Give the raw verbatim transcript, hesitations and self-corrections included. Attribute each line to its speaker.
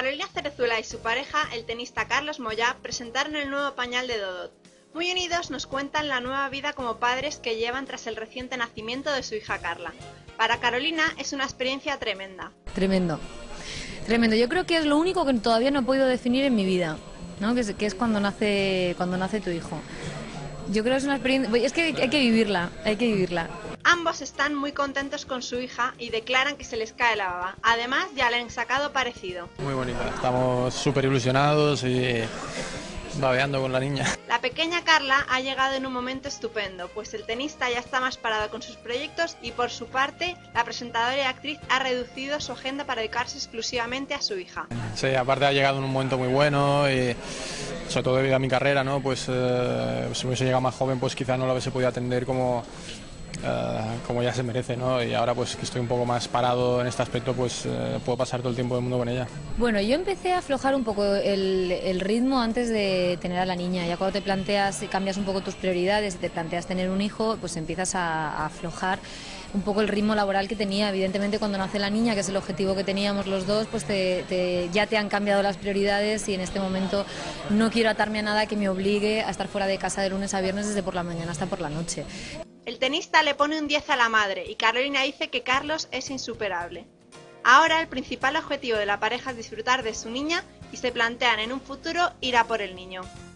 Speaker 1: Carolina Cerezuela y su pareja, el tenista Carlos Moyá, presentaron el nuevo pañal de Dodot. Muy unidos nos cuentan la nueva vida como padres que llevan tras el reciente nacimiento de su hija Carla. Para Carolina es una experiencia tremenda.
Speaker 2: Tremendo, tremendo. Yo creo que es lo único que todavía no he podido definir en mi vida, ¿no? Que es, que es cuando nace, cuando nace tu hijo. Yo creo que es una experiencia, es que hay que vivirla, hay que vivirla.
Speaker 1: Ambos están muy contentos con su hija y declaran que se les cae la baba. Además, ya le han sacado parecido.
Speaker 3: Muy bonita, estamos súper ilusionados y babeando con la niña.
Speaker 1: La pequeña Carla ha llegado en un momento estupendo, pues el tenista ya está más parado con sus proyectos y por su parte, la presentadora y actriz ha reducido su agenda para dedicarse exclusivamente a su hija.
Speaker 3: Sí, aparte ha llegado en un momento muy bueno y sobre todo debido a mi carrera, ¿no? Pues eh, si hubiese llegado más joven, pues quizás no lo hubiese podido atender como Uh, como ya se merece, ¿no? Y ahora pues que estoy un poco más parado en este aspecto, pues uh, puedo pasar todo el tiempo del mundo con ella.
Speaker 2: Bueno, yo empecé a aflojar un poco el, el ritmo antes de tener a la niña. Ya cuando te planteas, cambias un poco tus prioridades y te planteas tener un hijo, pues empiezas a, a aflojar un poco el ritmo laboral que tenía. Evidentemente cuando nace la niña, que es el objetivo que teníamos los dos, pues te, te, ya te han cambiado las prioridades y en este momento no quiero atarme a nada que me obligue a estar fuera de casa de lunes a viernes desde por la mañana hasta por la noche.
Speaker 1: El tenista le pone un diez a la madre y Carolina dice que Carlos es insuperable. Ahora el principal objetivo de la pareja es disfrutar de su niña y se plantean en un futuro ir a por el niño.